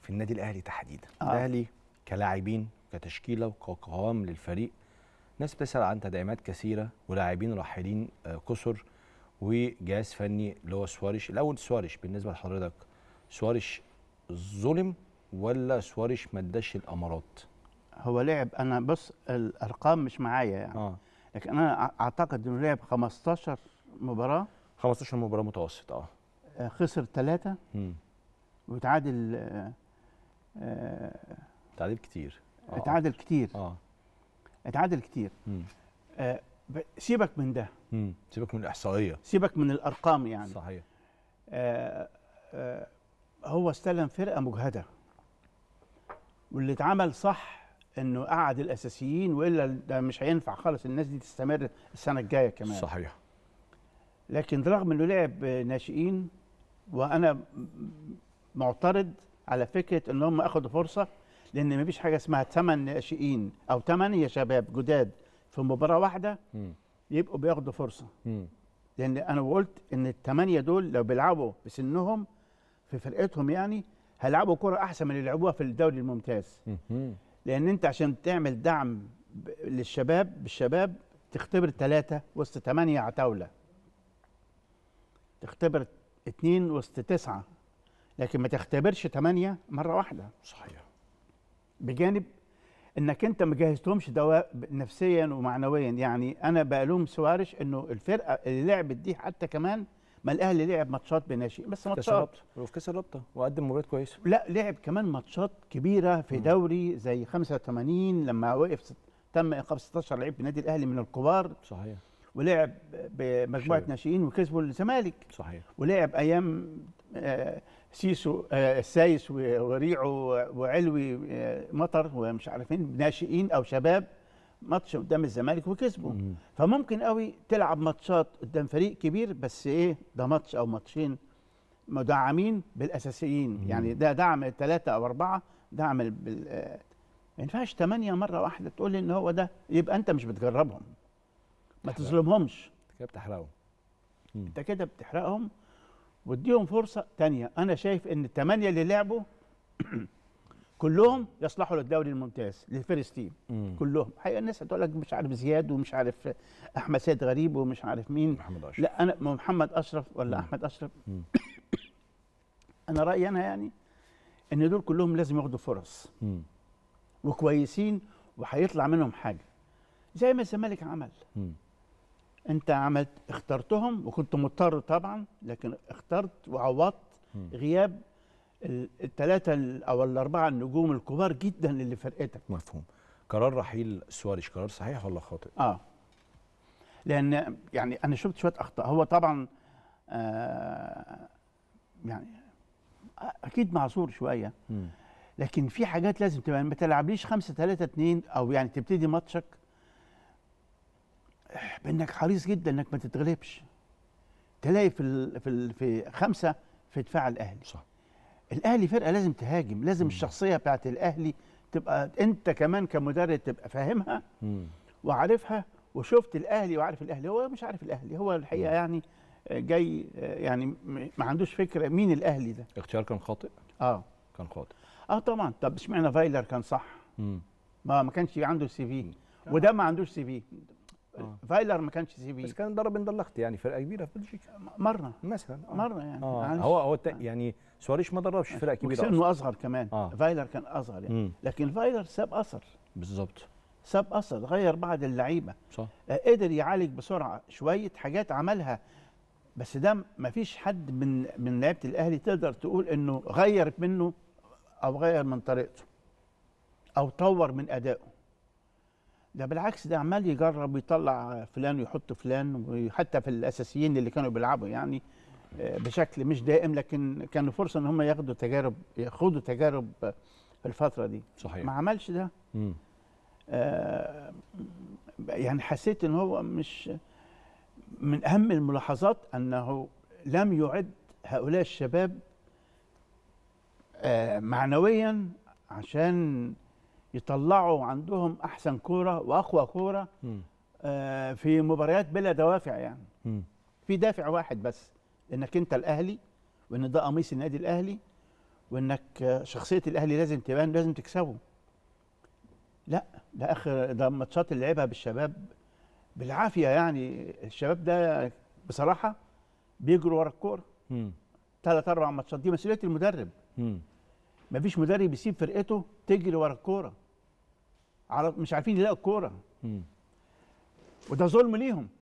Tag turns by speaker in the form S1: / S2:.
S1: في النادي الاهلي تحديدا. الاهلي كلاعبين كتشكيله وكقوام للفريق، ناس بتسال عن تدعيمات كثيره ولاعبين راحلين كثر وجهاز فني اللي هو سواريش. الاول سواريش بالنسبه لحضرتك، سواريش ظلم ولا سواريش ما اداش الامارات؟
S2: هو لعب، انا بص الارقام مش معايا يعني لكن انا اعتقد انه لعب 15 مباراه
S1: 15 مباراه متوسط.
S2: خسر 3 وتعادل
S1: تعادل كتير.
S2: اتعادل كتير. اتعادل كتير. سيبك من ده.
S1: سيبك من الاحصائيه،
S2: سيبك من الارقام يعني.
S1: صحيح.
S2: هو استلم فرقه مجهده، واللي اتعمل صح انه قعد الاساسيين، والا ده مش هينفع خالص الناس دي تستمر السنه الجايه كمان.
S1: صحيح.
S2: لكن رغم انه لعب ناشئين، وانا معترض على فكره ان هم اخذوا فرصه، لان مفيش حاجه اسمها 8 ناشئين او 8 شباب جداد في مباراه واحده يبقوا بياخدوا فرصه. لان انا قلت ان ال8 دول لو بيلعبوا بسنهم في فرقتهم يعني هيلعبوا كره احسن من اللي لعبوها في الدوري الممتاز. لان انت عشان تعمل دعم بالشباب تختبر 3 وسط 8 عتاوله، تختبر 2 وسط 9، لكن ما تختبرش 8 مره واحده.
S1: صحيح.
S2: بجانب انك انت ما جهزتهمش نفسيا ومعنويا. يعني انا بلوم سواريش انه الفرقه اللي لعبت دي حتى كمان، ما الاهلي لعب ماتشات بناشئين بس ماتشات
S1: وفي كاس الرابطه وقدم مباريات كويسه.
S2: لا، لعب كمان ماتشات كبيره في دوري زي 85 لما وقف تم ايقاف 16 لعيب في النادي الاهلي من الكبار.
S1: صحيح.
S2: ولعب بمجموعه ناشئين وكسبوا الزمالك.
S1: صحيح.
S2: ولعب ايام سيسو السايس وريعو وعلوي مطر ومش عارفين ناشئين او شباب ماتش قدام الزمالك وكسبوا. فممكن قوي تلعب ماتشات قدام فريق كبير، بس ايه ده ماتش او ماتشين مدعمين بالاساسيين. يعني ده دعم 3 أو 4 دعم ما ينفعش 8 مره واحده تقول لي ان هو ده، يبقى انت مش بتجربهم. ما تظلمهمش،
S1: انت كده بتحرقهم.
S2: انت كده بتحرقهم واديهم فرصه ثانيه. انا شايف ان ال8 اللي لعبوا كلهم يصلحوا للدوري الممتاز للفيرست تيم. كلهم. حقيقه الناس هتقول لك مش عارف زياد ومش عارف احمد سيد غريب ومش عارف مين،
S1: محمد أشرف.
S2: لا انا محمد اشرف ولا احمد اشرف. انا رايي انا يعني ان دول كلهم لازم ياخدوا فرص وكويسين وهيطلع منهم حاجه زي ما الزمالك عمل. انت عملت اخترتهم وكنت مضطر طبعا، لكن اخترت وعوضت غياب ال3 أو ال4 النجوم الكبار جدا اللي فرقتك.
S1: مفهوم. قرار رحيل سواريش قرار صحيح ولا خاطئ؟
S2: لان يعني انا شفت شويه اخطاء. هو طبعا يعني اكيد معذور شويه، لكن في حاجات لازم تبقى ما تلعبليش 5-3-2 او يعني تبتدي ماتشك بانك حريص جدا انك ما تتغلبش. تلاقي في 5 في دفاع الاهلي.
S1: صح.
S2: الاهلي فرقه لازم تهاجم، لازم الشخصيه بتاعت الاهلي تبقى انت كمان كمدرب تبقى فاهمها وعارفها، وشفت الاهلي وعارف الاهلي. هو مش عارف الاهلي، هو الحقيقه يعني جاي يعني ما عندوش فكره مين الاهلي ده.
S1: اختيار كان خاطئ. كان خاطئ.
S2: طبعا. طب اشمعنى فايلر كان صح؟ ما كانش عنده سي في، وده ما عندوش سي في. فايلر ما كانش سي في،
S1: بس كان ضرب اندرلخت يعني فرقه كبيره في بلجيكا
S2: مره
S1: مثلا.
S2: مره يعني
S1: هو يعني سواريش ما دربش فرقه كبيره اصلا.
S2: سنه اصغر كمان. فايلر كان اصغر يعني. لكن فايلر ساب اثر.
S1: بالظبط.
S2: ساب اثر، غير بعض اللعيبه.
S1: صح.
S2: قدر يعالج بسرعه شويه حاجات عملها، بس ده ما فيش حد من لعيبه الاهلي تقدر تقول انه غير منه او غير من طريقته او طور من ادائه. ده بالعكس، ده عمال يجرب ويطلع فلان ويحط فلان، وحتى في الاساسيين اللي كانوا بيلعبوا يعني بشكل مش دائم، لكن كانوا فرصه ان هم ياخدوا تجارب في الفتره دي.
S1: صحيح.
S2: ما عملش ده. يعني حسيت ان هو مش من اهم الملاحظات انه لم يعد هؤلاء الشباب معنويا عشان يطلعوا عندهم احسن كوره واقوى كوره في مباريات بلا دوافع يعني. في دافع واحد بس، انك انت الاهلي وان ده قميص النادي الاهلي وانك شخصيه الاهلي لازم تبان، لازم تكسبه. لا، ده اخر ده ماتشات اللي لعبها بالشباب بالعافيه، يعني الشباب ده بصراحه بيجروا ورا الكوره.
S1: مم.
S2: 3 4 ماتشات دي مسؤوليه المدرب.
S1: مم.
S2: مفيش مدرب يسيب فرقته تجري ورا الكوره، مش عارفين يلاقوا الكوره،
S1: مم.
S2: وده ظلم ليهم.